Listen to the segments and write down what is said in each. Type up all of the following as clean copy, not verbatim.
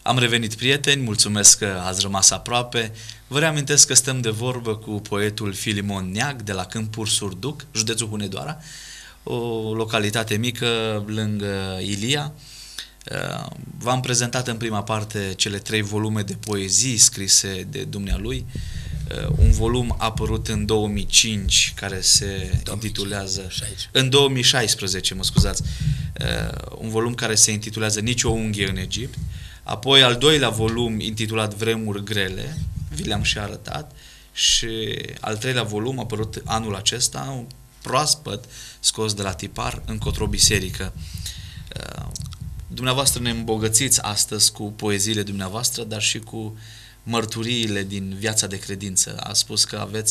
Am revenit, prieteni, mulțumesc că ați rămas aproape. Vă reamintesc că stăm de vorbă cu poetul Filimon Neag de la Câmpuri Surduc, județul Hunedoara, o localitate mică lângă Ilia. V-am prezentat în prima parte cele 3 volume de poezii scrise de dumnealui. Un volum apărut în 2005 care se intitulează... În 2016, mă scuzați. Un volum care se intitulează Nici o unghie în Egipt. Apoi al 2-lea volum intitulat Vremuri grele, vi le-am și arătat. Și al 3-lea volum apărut anul acesta, un proaspăt scos de la tipar, Încotro biserică. Dumneavoastră ne îmbogățiți astăzi cu poeziile dumneavoastră, dar și cu mărturiile din viața de credință. A spus că aveți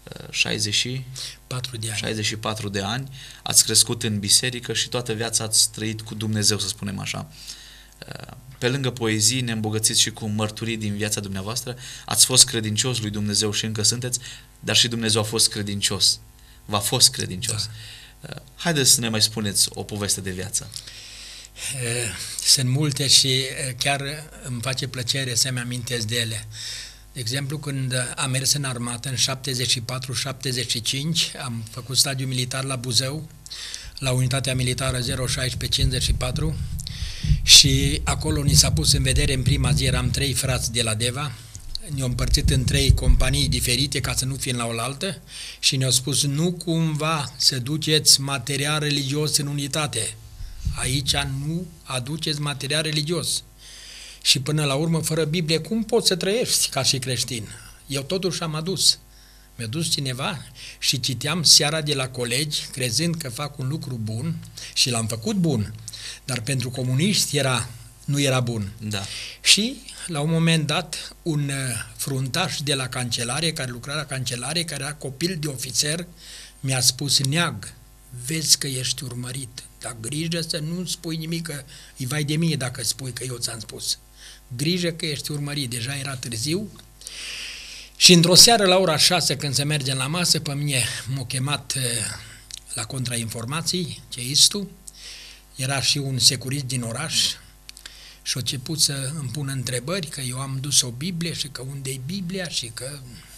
64 de ani, ați crescut în biserică și toată viața ați trăit cu Dumnezeu, să spunem așa. Pe lângă poezii ne îmbogățiți și cu mărturii din viața dumneavoastră. Ați fost credincios lui Dumnezeu și încă sunteți, dar și Dumnezeu a fost credincios. V-a fost credincios. Da. Haideți să ne mai spuneți o poveste de viață. Sunt multe și chiar îmi face plăcere să-mi amintesc de ele. De exemplu, când am mers în armată în 74-75, am făcut stadiu militar la Buzău, la unitatea militară 01654, și acolo ni s-a pus în vedere, în prima zi eram 3 frați de la Deva, ne-au împărțit în 3 companii diferite ca să nu fim la oaltă și ne-au spus: nu cumva să duceți material religios în unitate. Aici nu aduceți material religios. Și până la urmă, fără Biblie, cum poți să trăiești ca și creștin? Eu totuși am adus. Mi-a dus cineva și citeam seara de la colegi, crezând că fac un lucru bun și l-am făcut bun, dar pentru comuniști nu era bun. Da. Și la un moment dat, un fruntaș de la cancelare, care lucra la cancelare, care era copil de ofițer, mi-a spus: Neag, vezi că ești urmărit, dar grijă să nu spui nimic, că îi vai de mine dacă spui că eu ți-am spus. Grijă că ești urmărit. Deja era târziu. Și într-o seară, la ora 6, când se merge la masă, pe mine m-a chemat la contrainformații, ceistul. Era și un securist din oraș și a început să îmi pună întrebări, că eu am dus o Biblie și că unde-i Biblia și că...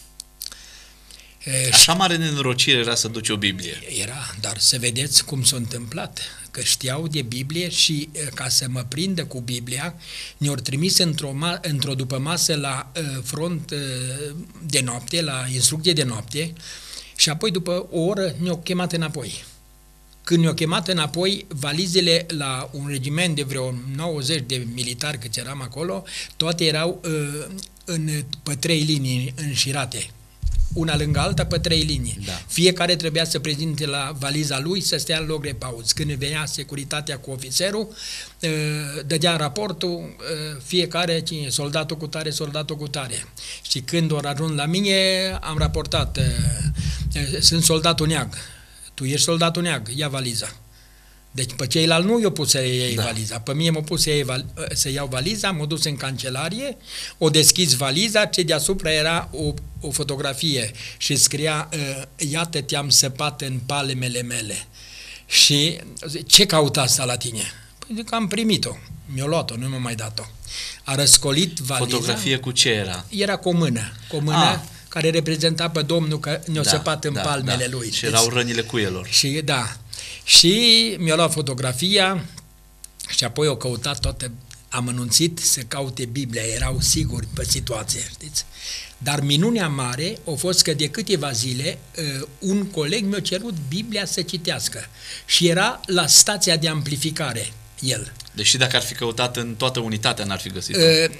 Așa mare nenorocire era să duci o Biblie. Era, dar să vedeți cum s-a întâmplat, că știau de Biblie și ca să mă prindă cu Biblia, ne-au trimis într-o dupămasă la front de noapte, la instrucție de noapte, și apoi după o oră ne-au chemat înapoi. Când ne-au chemat înapoi, valizele la un regiment de vreo 90 de militari, câți eram acolo, toate erau pe 3 linii înșirate. Una lângă alta, pe 3 linii. Da. Fiecare trebuia să prezinte la valiza lui, să stea în loc de pauză. Când venea securitatea cu ofițerul, dădea raportul, fiecare, cine, soldatul cu tare, soldatul cu tare. Și când au ajuns la mine, am raportat: sunt soldatul Neag. Tu ești soldatul Neag, ia valiza. Deci pe ceilalți nu i-au pus să iei valiza. Pe mine m-au pus să iau valiza, m-au dus în cancelarie, o deschis valiza, ce deasupra era o fotografie și scria: iată, te-am săpat în palmele mele. Și ce caută asta la tine? Păi zic că am primit-o, mi-a luat-o, nu mi-a mai dat-o. A răscolit valiza. Fotografie cu ce era? Era cu o mână, care reprezenta pe Domnul că ne-a săpat în palmele lui. Și erau rănile cuielor. Și da. Și mi-a luat fotografia și apoi o căutat toată, am anunțit să caute Biblia, erau siguri pe situație, știți? Dar minunea mare a fost că de câteva zile un coleg mi-a cerut Biblia să citească și era la stația de amplificare el. Deși dacă ar fi căutat în toată unitatea, n-ar fi găsit.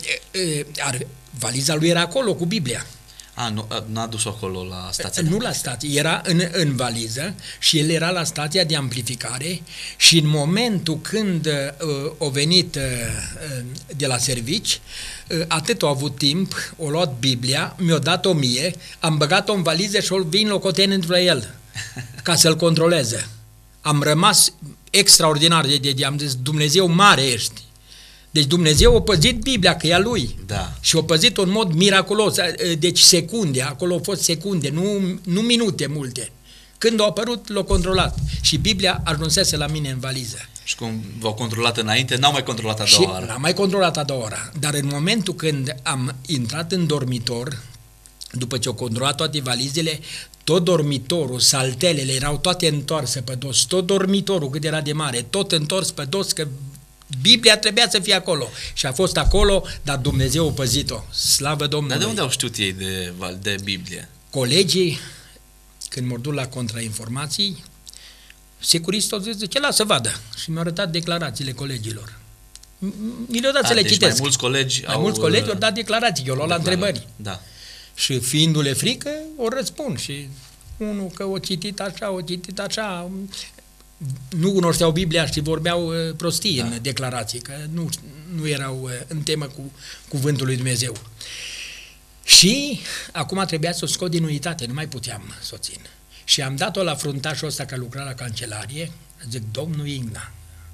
Valiza lui era acolo cu Biblia. N-a dus-o acolo la stația? Nu la stație, era în valiză și el era la stația de amplificare și în momentul când a venit de la servici, atât a avut timp, a luat Biblia, mi-a dat-o mie, am băgat-o în valiză și o vin locoteni într el, ca să-l controleze. Am rămas extraordinar am zis: Dumnezeu mare ești. Deci Dumnezeu a păzit Biblia, că e a Lui. Da. Și a păzit-o în mod miraculos. Deci secunde, acolo au fost secunde, nu minute multe. Când a apărut, l-a controlat. Și Biblia ajunsese la mine în valiză. Și cum v-au controlat înainte, n-au mai controlat a Și doua oară. n-am mai controlat a doua oară. Dar în momentul când am intrat în dormitor, după ce au controlat toate valizele, tot dormitorul, saltelele erau toate întoarse pe dos, tot dormitorul cât era de mare, tot întors pe dos, că Biblia trebuia să fie acolo. Și a fost acolo, dar Dumnezeu a păzit-o. Slavă Domnului! Dar de unde au știut ei de Biblie? Colegii, când m-au dus la contrainformații, securistul au zis, ce lasă să vadă. Și mi-au arătat declarațiile colegilor. Mi le-au dat să le deci citesc. mai mulți colegi mulți colegi au dat declarații, eu l-au la întrebări. Da. Și fiindu-le frică, o răspund. Și unul că o citit așa, nu cunoșteau Biblia și vorbeau prostii în declarații, că nu erau în temă cu cuvântul lui Dumnezeu. Și acum trebuia să o scot din unitate, nu mai puteam să o țin. Și am dat-o la fruntașul ăsta că lucra la cancelarie, zic, domnul Igna,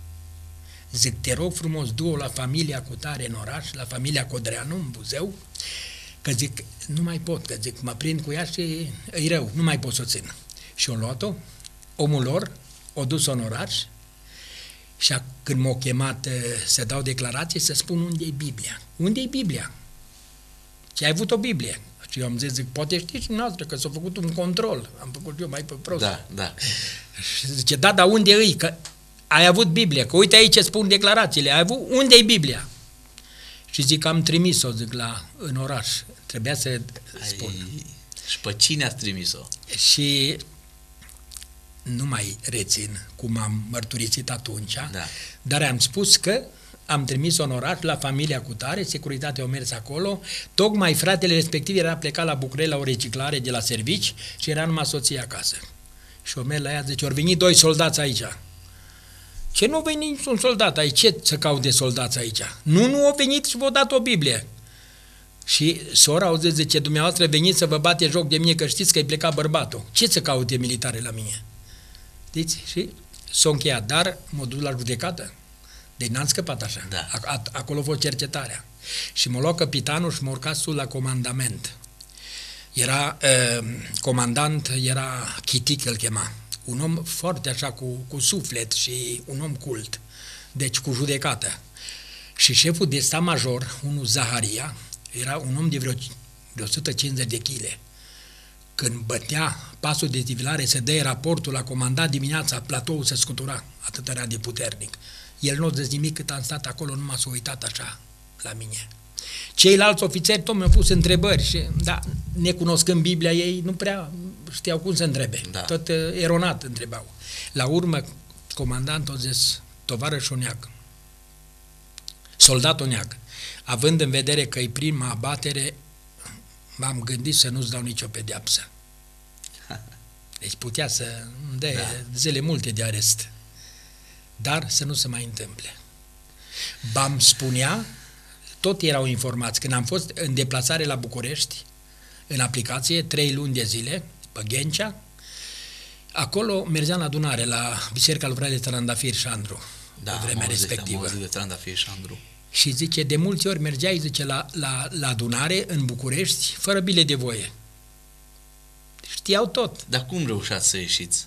zic, te rog frumos, du-o la familia cu tare în oraș, la familia Codreanu, în Buzău, că zic, nu mai pot, că zic, mă prind cu ea și e rău, nu mai pot să o țin. Și o luat-o, omul lor, o dus-o în oraș și când m-au chemat să dau declarație, să spun unde e Biblia. Unde e Biblia? Și ai avut o Biblie. Și eu am zis, zic, poate știți dumneavoastră că s-a făcut un control. Am făcut eu mai pe prost. Da. Și zice, da, dar unde e? Că ai avut Biblie, că uite aici spun declarațiile, ai avut, unde e Biblia? Și zic, am trimis-o, zic, în oraș. Trebuia să spun. Și pe cine ați trimis-o? Și nu mai rețin cum am mărturisit atunci, dar am spus că am trimis-o în oraș la familia cu tare, securitatea au mers acolo, tocmai fratele respectiv era plecat la București la o reciclare de la servici și era numai soția acasă. Și o merg la ea, zice, ori veni 2 soldați aici. Ce nu a venit niciun soldat aici? Ce să caute soldați aici? Nu au venit și v-au dat o Biblie. Și sora au zis, zice, dumneavoastră veniți să vă bate joc de mine că știți că-i plecat bărbatul. Ce să caute militare la mine? Știți? Și s-a încheiat, dar m-a dus la judecată. Deci n-am scăpat așa. Da. Acolo a fost cercetarea. Și m-a luat capitanul și m-a urcat sus la comandament. Era comandant, era Chitic, îl chema. Un om foarte așa, cu suflet și un om cult. Deci cu judecată. Și șeful de stat major, unul Zaharia, era un om de vreo 150 de chile. Când bătea pasul de devilare, se dăia raportul la comandant dimineața, platoul se scutura, atât era de puternic. El nu a zis nimic cât am stat acolo, numai s-a uitat așa la mine. Ceilalți ofițeri tot mi-au pus întrebări și, da, necunoscând Biblia, ei nu prea știau cum să întrebe. Da. Tot eronat întrebau. La urmă, comandantul a zis, tovarășul neag, soldatul neag, având în vedere că e prima abatere, m-am gândit să nu-ți dau nicio pedeapsă. Deci putea să îmi dea zile multe de arest. Dar să nu se mai întâmple. Bam spunea, tot erau informați. Când am fost în deplasare la București, în aplicație, 3 luni de zile, pe Ghencea, acolo mergeam la adunare, la Biserica Lucrare de Trandafir Șandru, pe vremea respectivă. De Trandafir Șandru. Și zice, de multe ori mergeai, zice, la adunare în București, fără bilet de voie. Știau tot. Dar cum reușați să ieșiți?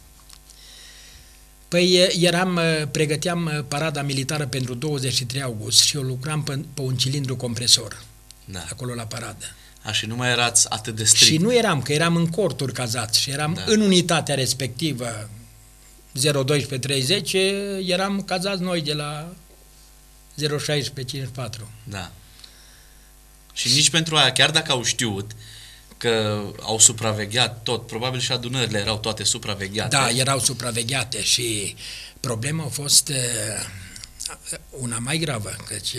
Păi pregăteam parada militară pentru 23 august și eu lucram pe un cilindru compresor, acolo la paradă. Și nu mai erați atât de strict. Și nu eram, că eram în corturi cazați și eram în unitatea respectivă, 01230, eram cazați noi de la 01654. Da. Și nici pentru aia, chiar dacă au știut că au supravegheat tot, probabil și adunările erau toate supravegheate. Da, erau supravegheate și problema a fost una mai gravă, căci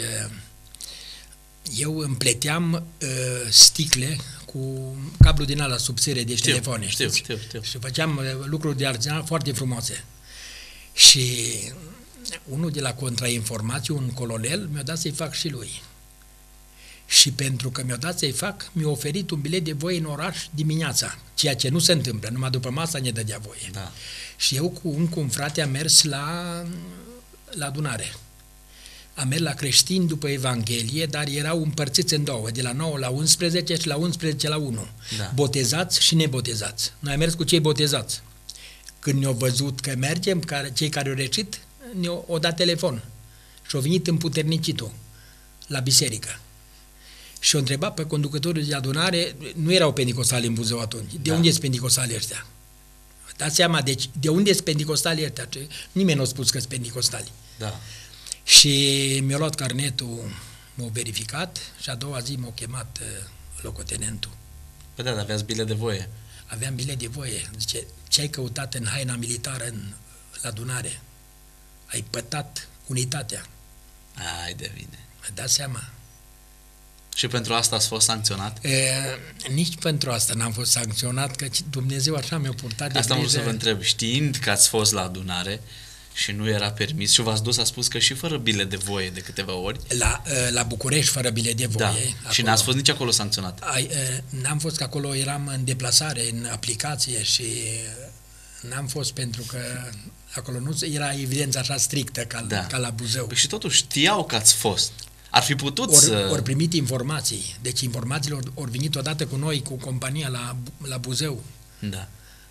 eu împleteam sticle cu cablu din ala subțire de telefoane. Știu. Și făceam lucruri de arginat foarte frumoase. Și unul de la contrainformații, un colonel, mi-a dat să-i fac și lui. Și pentru că mi-a dat să-i fac, mi-a oferit un bilet de voie în oraș dimineața, ceea ce nu se întâmplă, numai după masa ne dădea voie. Da. Și eu cu un frate am mers la adunare. Am mers la creștini după Evanghelie, dar erau împărțiți în două, de la 9 la 11 și la 11 la 1. Da. Botezați și nebotezați. Noi am mers cu cei botezați. Când ne-au văzut că mergem, cei care au reșit, o dat telefon și a venit împuternicitul la biserică. Și o întreba pe conducătorul de adunare, nu erau penticostali în Buzău atunci, de unde sunt penticostali ăștia? Dați seama, deci, de unde sunt penticostali ăștia? Nimeni nu a spus că sunt penticostali. Da. Și mi-a luat carnetul, m-a verificat și a doua zi m-a chemat locotenentul. Păi da, dar aveați bilet de voie. Aveam bilet de voie. Zice, ce ai căutat în haina militară la adunare? Ai pătat unitatea. Ai de bine. Mă dați seama. Și pentru asta ați fost sancționat? Nici pentru asta n-am fost sancționat, că Dumnezeu așa mi-a purtat de asta am vrut să vă întreb. Știind că ați fost la adunare și nu era permis și v-ați dus, a spus că și fără bilet de voie de câteva ori. La București fără bilet de voie. Da. Acolo. Și n-ați fost nici acolo sancționat? N-am fost, că acolo eram în deplasare, în aplicație și n-am fost pentru că acolo nu era evidență așa strictă ca la Buzău. Păi și totuși știau că ați fost. Ar fi putut Ori primit informații. Deci informațiile ori venit odată cu noi, cu compania la Buzău. Da.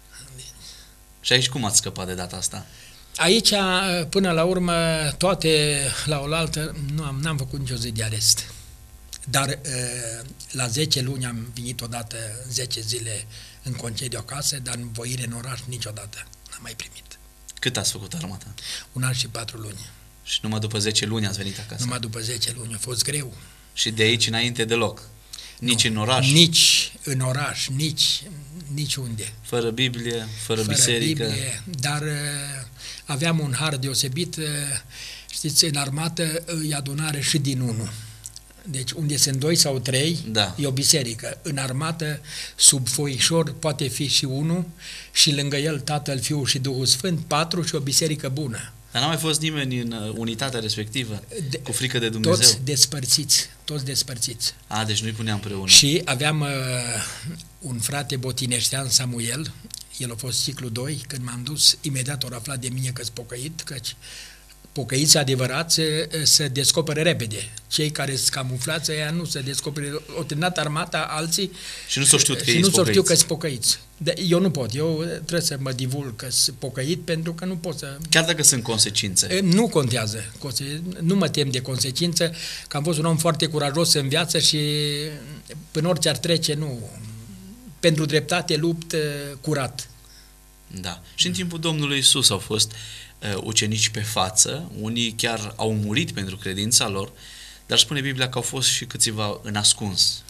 Și aici cum ați scăpat de data asta? Aici, până la urmă, toate la oaltă, n-am făcut nicio zi de arest. Dar la 10 luni am venit odată, 10 zile în concediu acasă, dar în voire în oraș niciodată n-am mai primit. Cât ați făcut armata? 1 an și 4 luni. Și numai după 10 luni ați venit acasă? Numai după 10 luni. A fost greu. Și de aici înainte deloc? Nici în oraș? Nici în oraș, nici unde. Fără Biblie, fără biserică? Biblie, dar aveam un har deosebit. Știți, în armată e adunare și din 1. Deci unde sunt 2 sau 3, da, e o biserică. În armată, sub foișor, poate fi și 1 și lângă el Tatăl, Fiul și Duhul Sfânt, 4 și o biserică bună. Dar n-a mai fost nimeni în unitatea respectivă, cu frică de Dumnezeu? Toți despărțiți. Deci nu-i puneam împreună. Și aveam un frate botineștean, Samuel, el a fost ciclu 2, când m-am dus, imediat au aflat de mine că-s pocăit, căci pocăiți adevărați se descoperă repede. Cei care sunt camuflați, aia nu se descoperă. O terminat armata, alții și nu s-o știut că și nu s-o știu că sunt pocăiți. Eu nu pot, eu trebuie să mă divulg că sunt pocăit, pentru că nu pot să... Chiar dacă sunt consecințe. Nu contează. Nu mă tem de consecință, că am fost un om foarte curajos în viață și până orice ar trece, nu. Pentru dreptate lupt curat. Da. Și în timpul Domnului Iisus au fost ucenici pe față, unii chiar au murit pentru credința lor, dar spune Biblia că au fost și câțiva în ascuns.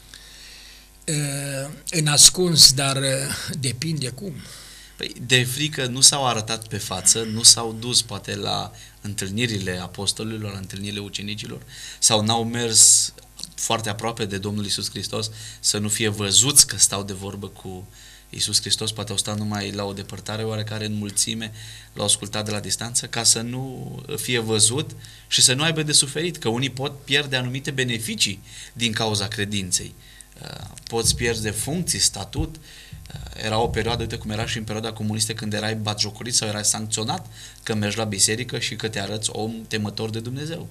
În ascuns, dar depinde cum. Păi, de frică nu s-au arătat pe față, nu s-au dus poate la întâlnirile apostolilor, la întâlnirile ucenicilor, sau n-au mers foarte aproape de Domnul Iisus Hristos să nu fie văzuți că stau de vorbă cu Iisus Hristos, poate au stat numai la o depărtare oarecare în mulțime, l-au ascultat de la distanță, ca să nu fie văzut și să nu aibă de suferit, că unii pot pierde anumite beneficii din cauza credinței. Poți pierde funcții, statut. Era o perioadă, uite cum era și în perioada comunistă, când erai batjocorit sau erai sancționat că mergi la biserică și că te arăți om temător de Dumnezeu.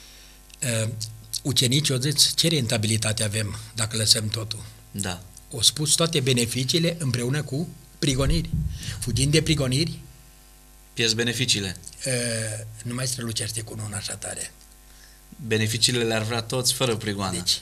Ucenicii au zis, ce rentabilitate avem dacă lăsăm totul? Da. O spus toate beneficiile împreună cu prigoniri. Fugind de prigoniri, pierzi beneficiile. Nu mai strălucește cu una așa tare. Beneficiile le-ar vrea toți fără prigoană. Deci,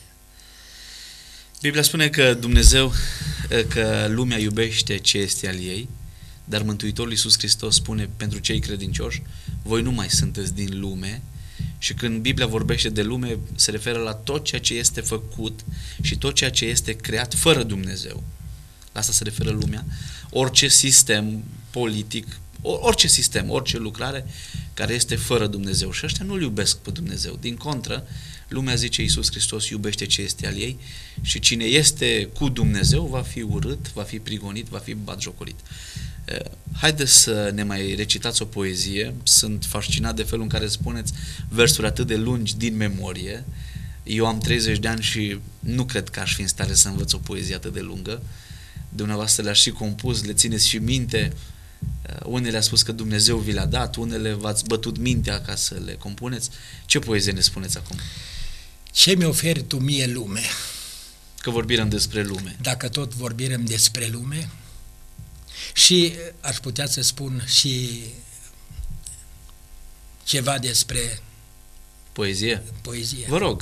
Biblia spune că Dumnezeu, că lumea iubește ce este al ei, dar Mântuitorul Iisus Hristos spune pentru cei credincioși, voi nu mai sunteți din lume. Și când Biblia vorbește de lume, se referă la tot ceea ce este făcut și tot ceea ce este creat fără Dumnezeu. La asta se referă lumea. Orice sistem politic, orice sistem, orice lucrare care este fără Dumnezeu. Și ăștia nu-L iubesc pe Dumnezeu. Din contră, lumea, zice Iisus Hristos, iubește ce este al ei și cine este cu Dumnezeu va fi urât, va fi prigonit, va fi batjocorit. Haideți să ne mai recitați o poezie. Sunt fascinat de felul în care spuneți versuri atât de lungi din memorie. Eu am 30 de ani și nu cred că aș fi în stare să învăț o poezie atât de lungă. Dumneavoastră le-ați și compus, le țineți și minte. Unele a spus că Dumnezeu vi le-a dat, unele v-ați bătut mintea ca să le compuneți. Ce poezie ne spuneți acum? Ce mi oferi tu mie, lume? Că vorbim despre lume. Dacă tot vorbim despre lume, și aș putea să spun și ceva despre Poezie? poezie. Vă rog.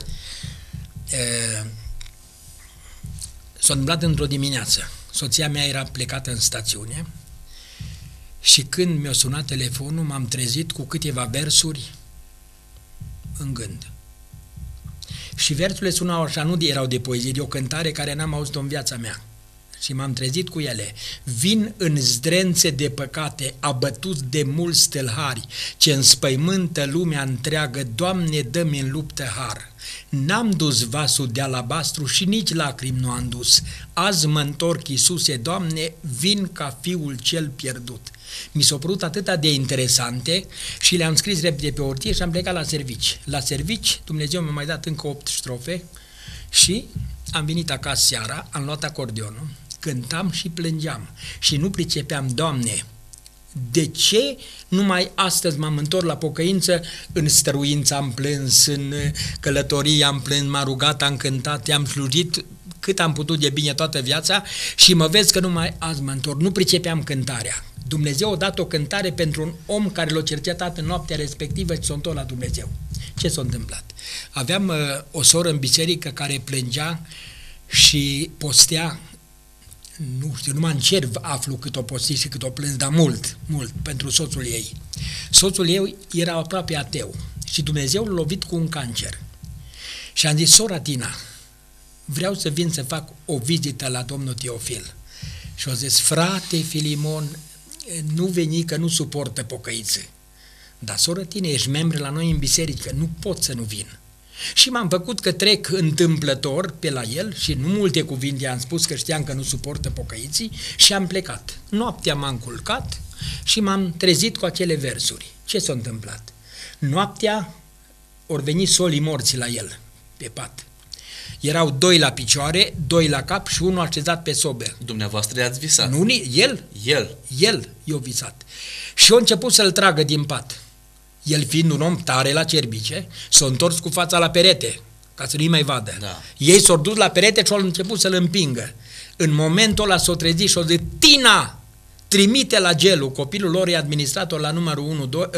S-a întâmplat într-o dimineață. Soția mea era plecată în stațiune și când mi-a sunat telefonul, m-am trezit cu câteva versuri în gând. Și versurile sunau așa, nu erau de poezie, de o cântare care n-am auzit-o în viața mea. Și m-am trezit cu ele. Vin în zdrențe de păcate, abătuți de mulți tâlhari, ce înspăimântă lumea întreagă, Doamne, dă-mi în luptă har. N-am dus vasul de alabastru și nici lacrimi nu am dus. Azi mă întorc, Iisuse, Doamne, vin ca fiul cel pierdut. Mi s-au părut atâta de interesante și le-am scris repede pe ortie și am plecat la servici. La servici, Dumnezeu mi-a mai dat încă 8 strofe și am venit acasă seara, am luat acordeonul, cântam și plângeam și nu pricepeam, Doamne, de ce numai astăzi m-am întors la pocăință? În stăruință am plâns, în călătorie am plâns, m-am rugat, am cântat, am slujit cât am putut de bine toată viața și mă vezi că numai azi mă întorc. Nu pricepeam cântarea. Dumnezeu a dat o cântare pentru un om care l-a cercetat în noaptea respectivă și s-a întors la Dumnezeu. Ce s-a întâmplat? Aveam o soră în biserică care plângea și postea, nu știu, numai în cer aflu cât o posti și cât o plâns, dar mult, mult, pentru soțul ei. Soțul ei era aproape ateu și Dumnezeu l-a lovit cu un cancer. Și am zis, sora Tina, vreau să vin să fac o vizită la domnul Teofil. Și a zis, frate Filimon, nu veni că nu suportă pocăiță. Dar, soră Tina, ești membru la noi în biserică, nu pot să nu vin. Și m-am făcut că trec întâmplător pe la el și nu multe cuvinte am spus că știam că nu suportă pocăiții și am plecat. Noaptea m-am culcat și m-am trezit cu acele versuri. Ce s-a întâmplat? Noaptea ori venit solii morți la el, pe pat. Erau 2 la picioare, 2 la cap și 1 așezat pe sobe. Dumneavoastră i-ați visat. Nu, el? El i-a visat. Și a început să-l tragă din pat. El fiind un om tare la cerbice, s-a întors cu fața la perete, ca să nu-i mai vadă. Da. Ei s-au dus la perete și au început să-l împingă. În momentul ăla s-a trezit și a zis, Tina, trimite la gelul. Copilul lor e administrator la numărul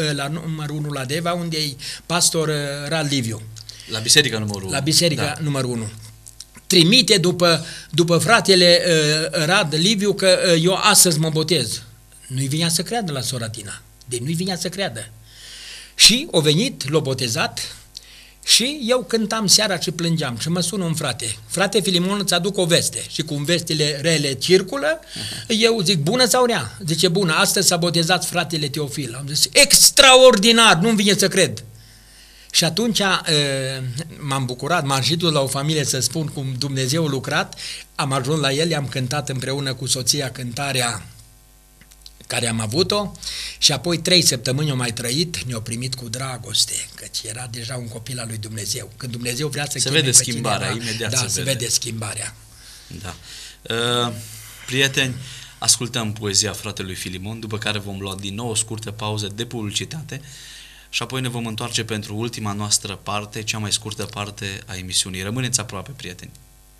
1 la Deva, unde e pastor Rad Liviu. La biserica numărul 1. La biserica numărul 1. Trimite după fratele Rad Liviu că eu astăzi mă botez. Nu-i vinea să creadă la sora Tina. Deci nu-i vinea să creadă. Și o venit, l-a botezat și eu cântam seara și plângeam și mă sună un frate. Frate Filimon, îți aduc o veste. Și cum vestile rele circulă, eu zic, bună sau rea? Zice, bună, astăzi s-a botezat fratele Teofil. Am zis, extraordinar, nu-mi vine să cred. Și atunci m-am bucurat, m-am și dus la o familie să spun cum Dumnezeu a lucrat, am ajuns la el, i-am cântat împreună cu soția cântarea care am avut-o și apoi 3 săptămâni au mai trăit, ne-au primit cu dragoste, căci era deja un copil al lui Dumnezeu. Când Dumnezeu vrea să se vede schimbarea, imediat da, se vede schimbarea. Da. Prieteni, ascultăm poezia fratelui Filimon, după care vom lua din nou o scurtă pauză de publicitate și apoi ne vom întoarce pentru ultima noastră parte, cea mai scurtă parte a emisiunii. Rămâneți aproape, prieteni.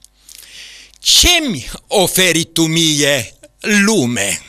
Ce-mi oferi tu mie, lume?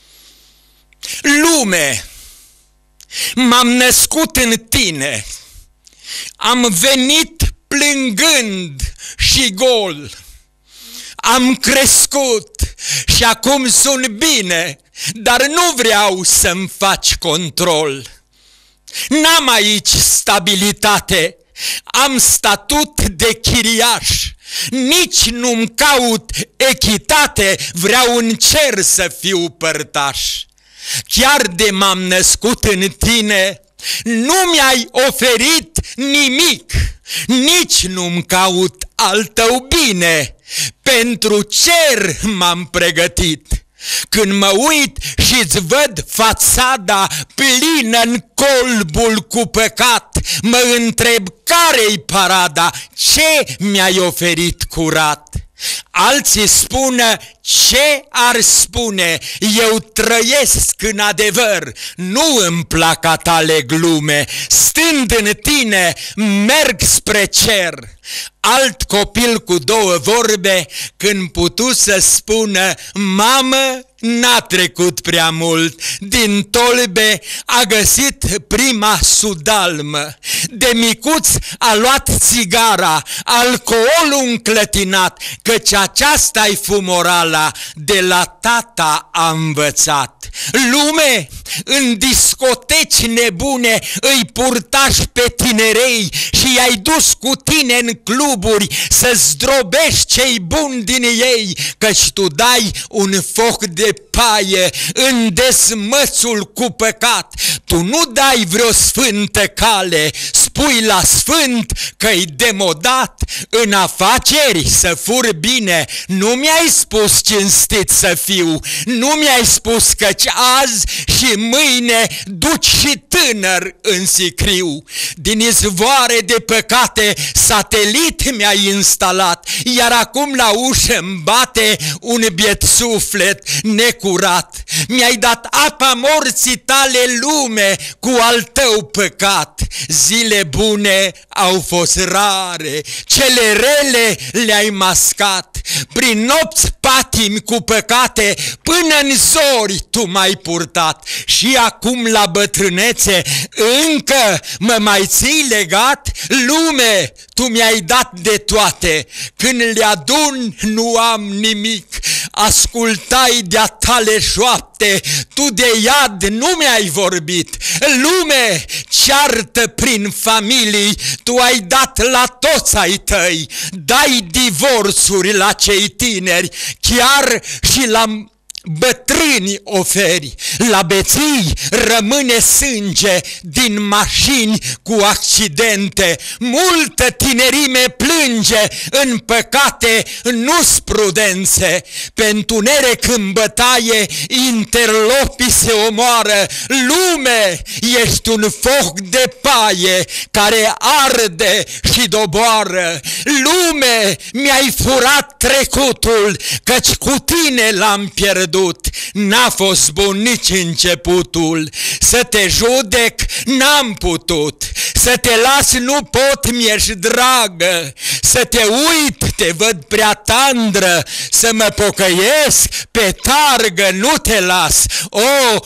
Lume, m-am născut în tine, am venit plângând și gol, am crescut și acum sunt bine, dar nu vreau să-mi faci control. N-am aici stabilitate, am statut de chiriaș, nici nu-mi caut echitate, vreau în cer să fiu părtaș. Chiar de m-am născut în tine, nu mi-ai oferit nimic, nici nu-mi caut al tău bine, pentru cer m-am pregătit. Când mă uit și-ți văd fațada plină-n colbul cu păcat, mă întreb care-i parada, ce mi-ai oferit curat? Alții spună ce ar spune, eu trăiesc în adevăr, nu îmi plac a tale glume, stând în tine merg spre cer. Alt copil cu 2 vorbe, când putu să spună, mamă, n-a trecut prea mult, din tolbe a găsit prima sudalmă. De micuț a luat țigara, alcoolul înclătinat, căci aceasta-i fumorala, de la tata a învățat. Lume, în discoteci nebune îi purtași pe tinerei și i-ai dus cu tine în cluburi să zdrobești cei buni din ei, căci tu dai un foc de paie în desmățul cu păcat. Tu nu dai vreo sfântă cale, spui la sfânt că-i demodat. În afaceri să fur bine, nu mi-ai spus cinstit să fiu, nu mi-ai spus căci azi și mâine duci și tânăr în sicriu. Din izvoare de păcate satelit mi-ai instalat, iar acum la ușă-mi bate un biet suflet necurat. Mi-ai dat apa morții tale, lume, cu al tău păcat. Zile bune au fost rare, cele rele le-ai mascat. Prin nopți patimi cu păcate, până în zori tu m-ai purtat. Și acum la bătrânețe încă mă mai ții legat? Lume, tu mi-ai dat de toate, când le adun nu am nimic. Ascultai de-a tale șoapte, tu de iad nu mi-ai vorbit. Lume, ceartă prin familii, tu ai dat la toți ai tăi. Dai divorțuri la cei tineri, chiar și la bătrâni oferi. La beții rămâne sânge din mașini cu accidente. Multă tinerime plânge în păcate, nu-s prudențe. Pe întuneric în bătaie interlopii se omoară. Lume, ești un foc de paie care arde și doboară. Lume, mi-ai furat trecutul, căci cu tine l-am pierdut. N-a fost bun nici începutul, să te judec n-am putut, să te las nu pot, mi-ești dragă, să te uit te văd prea tandră, să mă pocăiesc pe targă nu te las. O,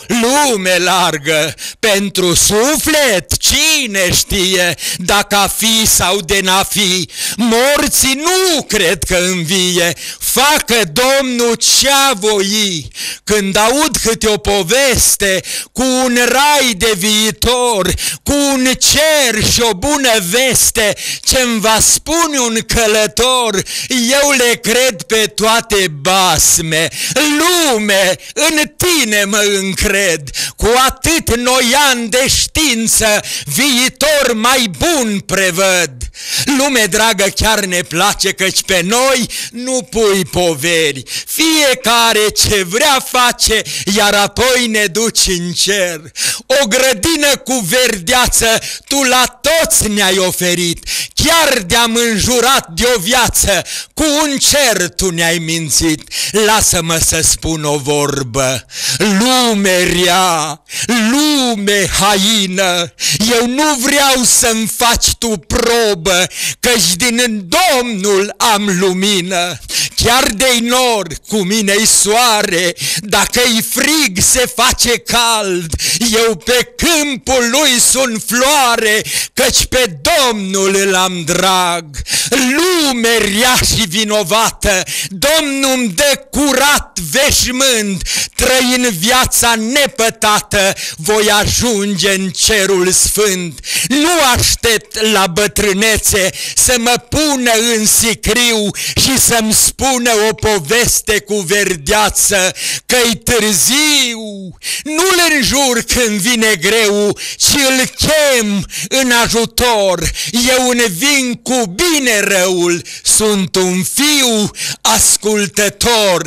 lume largă, pentru suflet cine știe dacă a fi sau de n-a fi. Morții nu cred că învie, facă Domnul ce-a voi. Când aud câte o poveste cu un rai de viitor, cu un cer și o bună veste ce-mi va spune un călător, eu le cred pe toate basme. Lume, în tine mă încred, cu atât noi ani de știință, viitor mai bun prevăd. Lume dragă, chiar ne place, căci pe noi nu pui poveri. Fiecare ce vrea face, iar apoi ne duci în cer. O grădină cu verdeață tu la toți ne-ai oferit. Chiar de-am înjurat de o viață, cu un cer tu ne-ai mințit. Lasă-mă să spun o vorbă. Lume rea, lume haină, eu nu vreau să-mi faci tu probă, căci din Domnul am lumină. Chiar de-i nor, cu mine-i soare, dacă-i frig se face cald. Eu pe câmpul lui sunt floare, căci pe Domnul îl am drag. Lume rea și vinovată, Domnul-mi dă curat veșmânt. Trăind viața nepătată, voi ajunge în cerul sfânt. Nu aștept la bătrânețe să mă pună în sicriu și să-mi spună o poveste cu verdeață, că-i târziu. Nu-l înjur când vine greu, ci îl chem în ajutor. Eu înving cu bine răul, sunt un fiu ascultător.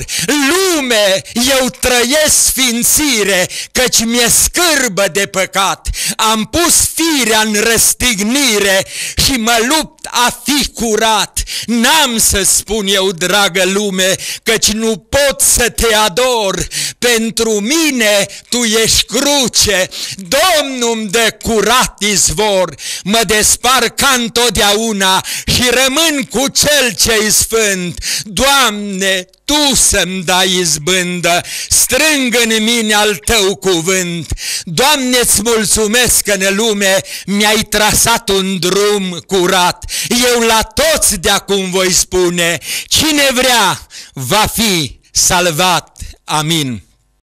Lume, eu trăiesc sfințire, căci mi-e scârbă de păcat. Am pus firea în răstignire și mă lupt a fi curat. N-am să spun eu, dragă lume, căci nu pot să te ador. Pentru mine tu ești cruce, Domnul-mi dă curat izvor. Mă despar ca întotdeauna și rămân cu cel ce-i sfânt. Doamne, Tu să-mi dai izbândă, strâng în mine al Tău cuvânt. Doamne, îți mulțumesc că în lume mi-ai trasat un drum curat. Eu la toți de acum voi spune, cine vrea va fi salvat. Amin.